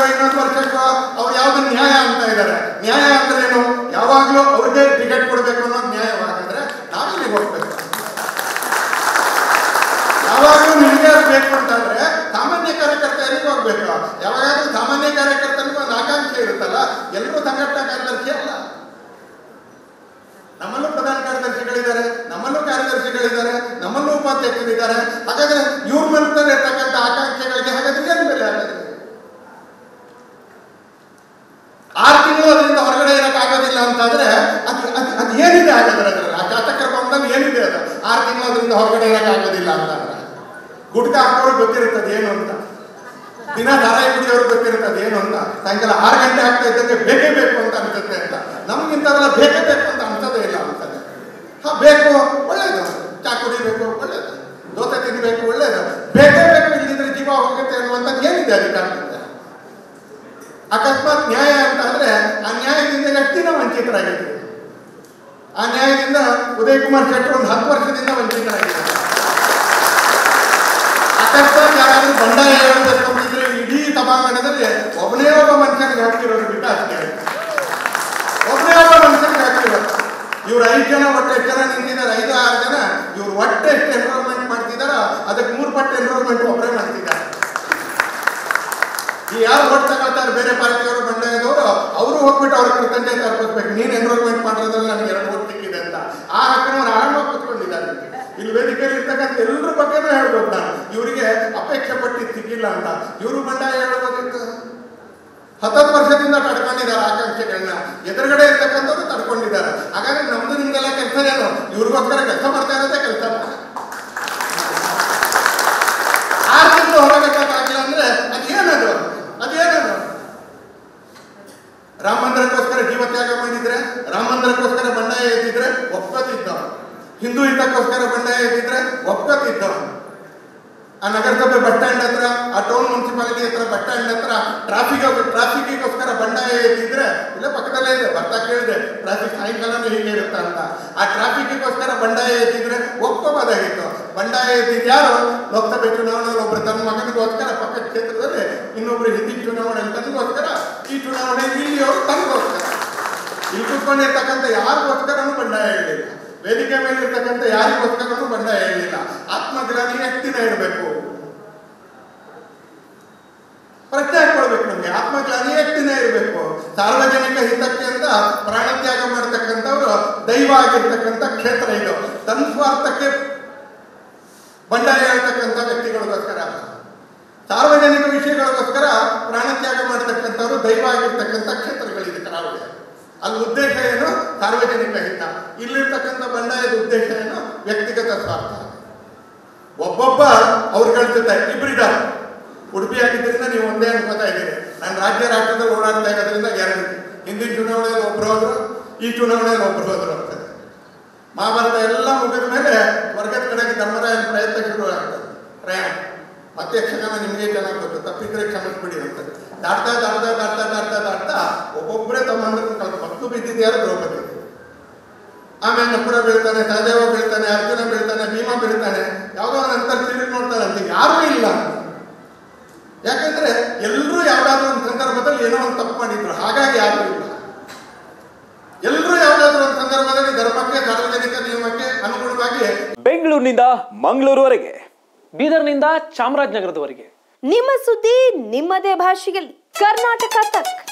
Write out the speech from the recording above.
ಇನ್ನೊಂದು ವರ್ಷಕ್ಕೋ ಅವ್ರು ಯಾವ್ದು ನ್ಯಾಯ ಅಂತ ಇದ್ದಾರೆ. ನ್ಯಾಯ ಅಂದ್ರೆ ಏನು? ಯಾವಾಗ್ಲೂ ಅವ್ರಿಗೆ ಟಿಕೆಟ್ ಕೊಡ್ಬೇಕು ಅನ್ನೋದು ನ್ಯಾಯವಾಗಿದ್ರೆ ನಾವಿಲ್ಲಿಗೆ ಹೋಗ್ಬೇಕು. ಯಾವಾಗ್ಲೂ ನಿಮಗೆ ಬೇಕು ಅಂತಂದ್ರೆ ಸಾಮಾನ್ಯ ಕಾರ್ಯಕರ್ತ ಎಲ್ಲಿಗೆ ಹೋಗ್ಬೇಕು? ಯಾವಾಗಾದ್ರೂ ಸಾಮಾನ್ಯ ಕಾರ್ಯಕರ್ತನಿಗೂ ಒಂದು ಆಕಾಂಕ್ಷೆ ಇರುತ್ತಲ್ಲ. ಎಲ್ಲರೂ ಸಂಘಟನಾ ಕಾರ್ಯದರ್ಶಿ ಅಲ್ಲ. ನಮ್ಮಲ್ಲೂ ಪ್ರಧಾನ ಕಾರ್ಯದರ್ಶಿಗಳಿದ್ದಾರೆ, ನಮ್ಮಲ್ಲೂ ಕಾರ್ಯದರ್ಶಿಗಳಿದ್ದಾರೆ, ನಮ್ಮಲ್ಲೂ ಉಪಾಧ್ಯಕ್ಷರಿದ್ದಾರೆ. ಹಾಗಾದ್ರೆ ಇವ್ರ ಮನಸ್ಸಲ್ಲಿ ಇರ್ತಕ್ಕಂಥ ಆಕಾಂಕ್ಷೆಗಳಿಗೆ ಹಾಗಾದ್ರೆ ಏನು ಬೆಲೆ? ಹಾಗಾದ್ರೆ 6 ತಿಂಗಳು ಅದರಿಂದ ಹೊರಗಡೆ ಇರೋಕ್ಕಾಗೋದಿಲ್ಲ ಅಂತಾದ್ರೆ ಅದು ಏನಿದೆ ಹಾಗಾದ್ರೆ? ಅದರಲ್ಲಿ ಆ ಶಾಸಕರ ಬಂದಲ್ಲಿ ಏನಿದೆ? ಅದು 6 ತಿಂಗಳು ಅದರಿಂದ ಹೊರಗಡೆ ಇರೋಕ್ಕಾಗೋದಿಲ್ಲ ಅಂತಂದ್ರೆ ಗುಡ್ಕ ಹಾಕೋರು ಗೊತ್ತಿರುತ್ತದೆ ಏನು ಅಂತ, ದಿನ ಧಾರಾಯಿ ಕುಡಿಯೋರು ಗೊತ್ತಿರುತ್ತದೆ ಏನು ಅಂತ. ಸಾಯಂಕಾಲ 6 ಗಂಟೆ ಆಗ್ತಾ ಇದ್ದಂಗೆ ಬೇಕೇ ಬೇಕು ಅಂತ ಅನ್ಸುತ್ತೆ ಅಂತ. ನಮ್ಗಿಂತವೆಲ್ಲ ಬೇಕೇ ಬೇಕು ಅಂತ ಅನ್ಸೋದೇ ಇಲ್ಲ ಅಂತದೆ. ಬೇಕು, ಒಳ್ಳೇದು. ಚಾ ಕುಡಿಬೇಕು, ಒಳ್ಳೇದು. ದೋಸೆ ತಿನ್ಬೇಕು, ಒಳ್ಳೇದು. ಬೇಕೇ ಬೇಕು, ಇಲ್ಲಿದ್ರೆ ಜೀವ ಹೋಗುತ್ತೆ ಅನ್ನುವಂಥದ್ದು ಏನಿದೆ ಅದಕ್ಕೆ? ಅಕಸ್ಮಾತ್ ನ್ಯಾಯ ಅಂತ ಅಂದ್ರೆ ಆ ನ್ಯಾಯದಿಂದ ಎಷ್ಟು ದಿನ ವಂಚಿತರಾಗಿದ್ದೀವಿ? ಆ ನ್ಯಾಯದಿಂದ ಉದಯ್ ಕುಮಾರ್ ಶೆಟ್ಟರ್ ಒಂದು 10 ವರ್ಷದಿಂದ ವಂಚಿತರಾಗಿದ್ದಾರೆ. ಅಕಸ್ಮಾತ್ ಯಾರಾದ್ರೂ ಬಂಡಾಯ ಹೇಳಬೇಕು ಅಂತಿದ್ರೆ ಇಡೀ ಸಭಾಂಗಣದಲ್ಲಿ ಒಬ್ಬನೇ ಒಬ್ಬ ಮನುಷ್ಯನಿಗೆ ಹಾಕಿರೋದು ಬಿಟ್ಟು ಅಷ್ಟೇ. ಒಬ್ಬನೇ ಒಬ್ಬ ಮನುಷ್ಯನಿಗೆ ಹಾಕಿರೋದು. ಇವ್ರು 5 ಜನ ಒಟ್ಟು ಎಷ್ಟು ಜನ ನಿಂತಿದ್ದಾರೆ? 5-6 ಜನ. ಇವ್ರು ಒಟ್ಟು ಎಷ್ಟು ಎನ್ರೋಲ್ಮೆಂಟ್ ಮಾಡ್ತಿದಾರ ಅದಕ್ಕೆ 3 ಪಟ್ಟು ಎನ್ರೋಲ್ಮೆಂಟ್ ಒಬ್ಬರೇ ಮಾಡ್ತಿದ್ದಾರೆ. ಈ ಯಾರು ಓಟ್ ತಗೊಳ್ತಾರೆ ಬೇರೆ ಪಾರ್ಟಿಯವರು, ಬಂಡಾಯದವರು, ಅವರು ಹೋಗ್ಬಿಟ್ಟು ಅವ್ರ ತಂದೆ ತರ್ಪಿಸ್ಬೇಕು. ನೀನು ಎನ್ರೋಲ್ಮೆಂಟ್ ಮಾಡೋದ್ರಲ್ಲಿ ನನಗೆ 2 ಓಟ್ ಸಿಕ್ಕಿದೆ ಅಂತ. ಆ ಹಕ್ಕನವ್ರು ಆರಾಮಾಗಿ ಕೂತ್ಕೊಂಡಿದ್ದಾರೆ. ಇಲ್ಲಿ ವೇದಿಕೆಯಲ್ಲಿ ಇರ್ತಕ್ಕಂಥ ಎಲ್ಲರ ಬಗ್ಗೆನೂ ಹೇಳ್ಬೋದು ನಾನು. ಇವರಿಗೆ ಅಪೇಕ್ಷೆ ಪಟ್ಟಿದ್ದು ಸಿಕ್ಕಿಲ್ಲ ಅಂತ. ಇವರು ಬಂಡಾಯ ಹೇಳೋದಿತ್ತು. 10 ವರ್ಷದಿಂದ ತಡ್ಕೊಂಡಿದ್ದಾರೆ ಆಕಾಂಕ್ಷೆಗಳನ್ನ. ಎದುರುಗಡೆ ಇರ್ತಕ್ಕಂಥವ್ರು ತಡ್ಕೊಂಡಿದ್ದಾರೆ. ಹಾಗಾದ್ರೆ ನಮ್ದು ನಿಮ್ಗೆಲ್ಲ ಕೆಲಸ ಏನು? ಇವ್ರಿಗೋಸ್ಕರ ಕೆಲಸ ಮಾಡ್ತಾ ಇರೋದೇ ಕೆಲಸ. 6 ತಿಂಗಳು ಹೊರಬೇಕಾಗಿಲ್ಲ ಅಂದ್ರೆ ಅದೇನದು? ಅದೇನದು? ರಾಮ ಮಂದಿರಕ್ಕೋಸ್ಕರ ಜೀವ ತ್ಯಾಗ ಮಾಡಿದ್ರೆ, ರಾಮ ಮಂದಿರಕ್ಕೋಸ್ಕರ ಬಂಡಾಯ ಎದ್ದಿದ್ರೆ ಒಪ್ಕೋತಿದ್ದ. ಹಿಂದೂ ಹಿತಕ್ಕೋಸ್ಕರ ಬಂಡಾಯ ಎದ್ದಿದ್ರೆ ಒಪ್ಕೋತಿದ್ದ. ಆ ನಗರಸಭೆ ಬಸ್ ಸ್ಟ್ಯಾಂಡ್ ಹತ್ರ, ಆ ಟೌನ್ ಮುನ್ಸಿಪಾಲಿಟಿ ಹತ್ರ ಬಸ್ ಸ್ಟ್ಯಾಂಡ್ ಹತ್ರ ಟ್ರಾಫಿಕ್ಗೋಸ್ಕರ ಬಂಡಾಯ ಎದ್ದಿದ್ರೆ, ಇಲ್ಲ ಪಕ್ಕದಲ್ಲೇ ಇದೆ, ಬರ್ತಾ ಕೇಳಿದೆ ಟ್ರಾಫಿಕ್ ಸಾಯಂಕಾಲನೂ ಹೀಗೆ ಇರುತ್ತಾ ಅಂತ. ಆ ಟ್ರಾಫಿಕ್ಗೋಸ್ಕರ ಬಂಡಾಯ ಎದ್ದಿದ್ರೆ ಒಪ್ಕೋಬೋದಾಗಿತ್ತು. ಬಂಡಾಯ ಎದ್ದಿದ್ದು ಯಾರು? ಲೋಕಸಭೆ ಚುನಾವಣೆಯಲ್ಲಿ ಒಬ್ರು ತನ್ನ ಮಗನಿಗೋಸ್ಕರ ಪಕ್ಕದ ಕ್ಷೇತ್ರದಲ್ಲಿ, ಇನ್ನೊಬ್ರು ಹಿಂದಿನ ಚುನಾವಣೆ ತನಗೋಸ್ಕರ, ಈ ಚುನಾವಣೆ ಇಲ್ಲಿ ಅವರು ತನಗೋಸ್ಕರ. ಇಲ್ಲಿ ಕುತ್ಕೊಂಡಿರ್ತಕ್ಕಂಥ ಯಾರಿಗೋಸ್ಕರನೂ ಬಂಡಾಯ ಹೇಳಿಲ್ಲ. ವೇದಿಕೆ ಮೇಲೆ ಇರ್ತಕ್ಕಂಥ ಯಾರಿಗೋಸ್ಕರನೂ ಬಂಡಾಯ ಹೇಳಿಲ್ಲ. ಆತ್ಮಗ್ಲಾನಿ ಎಷ್ಟು ದಿನ ಇರಬೇಕು? ಪ್ರಶ್ನೆ ಹಾಕೊಳ್ಬೇಕು ನಮ್ಗೆ. ಆತ್ಮಗ್ಲಾನಿ ಎಷ್ಟು ದಿನ ಇರಬೇಕು? ಸಾರ್ವಜನಿಕ ಹಿತಕ್ಕೆ ಅಂತ ಪ್ರಾಣತ್ಯಾಗ ಮಾಡ್ತಕ್ಕಂಥವ್ರು ದೈವ ಆಗಿರ್ತಕ್ಕಂಥ ಕ್ಷೇತ್ರ ಇದು. ತನ್ನ ಸ್ವಾರ್ಥಕ್ಕೆ ಬಂಡಾಯ ಹೇಳ್ತಕ್ಕಂಥ ವ್ಯಕ್ತಿಗಳಿಗೋಸ್ಕರ, ಸಾರ್ವಜನಿಕ ವಿಷಯಗಳಿಗೋಸ್ಕರ ಪ್ರಾಣತ್ಯಾಗ ಮಾಡ್ತಕ್ಕಂಥವ್ರು ದೈವ ಆಗಿರ್ತಕ್ಕಂಥ ಕ್ಷೇತ್ರಗಳಿದೆ ಕರಾವಳಿ. ಅಲ್ಲಿ ಉದ್ದೇಶ ಏನು? ಸಾರ್ವಜನಿಕ ಹಿತ. ಇಲ್ಲಿರ್ತಕ್ಕಂಥ ಬಂಡಾಯದ ಉದ್ದೇಶ ಏನು? ವ್ಯಕ್ತಿಗತ ಸ್ವಾರ್ಥ. ಒಬ್ಬೊಬ್ಬ ಅವ್ರು ಕಳ್ಸುತ್ತಾರೆ. ಇಬ್ಬರಿದ್ದಾರೆ. ಉಡುಪಿ ಆಗಿದ್ದರಿಂದ ನೀವು ಒಂದೇ ಅನ್ಕೋತಾ ಇದ್ದೀರಿ. ನಾನು ರಾಷ್ಟ್ರದಲ್ಲಿ ಓಡಾಡ್ತಾ ಇರೋದ್ರಿಂದ ಗ್ಯಾರಂಟಿ. ಹಿಂದಿನ ಚುನಾವಣೆಯಲ್ಲಿ ಒಬ್ರು ಹೋದ್ರು, ಈ ಚುನಾವಣೆಯಲ್ಲಿ ಒಬ್ರು ಹೋದ್ರು ಆಗ್ತದೆ. ಮಹಾಭಾರತ ಎಲ್ಲ ಮುಗಿದ ಮೇಲೆ ವರ್ಗದ ಕಡೆಗೆ ಧರ್ಮರಾಯನ ಪ್ರಯತ್ನ ಶುರು ಆಗ್ತದೆ. ಪ್ರಯಾಣ ಮತ್ತೆ ಯಕ್ಷಗಾನ ನಿಮಗೆ ಚೆನ್ನಾಗಿ ಗೊತ್ತು, ತಪ್ಪಿದ್ರೆ ಕ್ಷಮಿಸ್ಬಿಡಿ ಅಂತ. ದಾಟ್ತಾ ಒಬ್ಬೊಬ್ಬರೇ ತಮ್ಮ ಮಕ್ಕಳು ಬಿದ್ದಿದ್ಯಾರು ದ್ರೌಪದಿ. ಆಮೇಲೆ ನಕುಲ ಬೀಳ್ತಾನೆ, ಸಹದೇವ ಬೀಳ್ತಾನೆ, ಅರ್ಜುನ ಬೀಳ್ತಾನೆ, ಭೀಮ ಬೀಳ್ತಾನೆ. ಯಾವುದೋ ನಂತರ ತಿರುಗಿ ನೋಡ್ತಾರಂತೆ, ಯಾರೂ ಇಲ್ಲ. ಯಾಕಂದ್ರೆ ಎಲ್ಲರೂ ಯಾವ್ದಾದ್ರು ಒಂದು ಸಂದರ್ಭದಲ್ಲಿ ಏನೋ ಒಂದು ತಪ್ಪು ಮಾಡಿದ್ರು, ಹಾಗಾಗಿ ಯಾರೂ ಇಲ್ಲ. ಎಲ್ಲರೂ ಯಾವ್ದಾದ್ರು ಒಂದು ಸಂದರ್ಭದಲ್ಲಿ ಧರ್ಮಕ್ಕೆ, ಸಾರ್ವಜನಿಕ ನಿಯಮಕ್ಕೆ ಅನುಗುಣವಾಗಿ. ಬೆಂಗಳೂರಿನಿಂದ ಮಂಗಳೂರುವರೆಗೆ, ಬೀದರ್ನಿಂದ ಚಾಮರಾಜನಗರದವರೆಗೆ ನಿಮ್ಮ ಸುದ್ದಿ ನಿಮ್ಮದೇ ಭಾಷೆಯಲ್ಲಿ. ಕರ್ನಾಟಕ ತಕ್.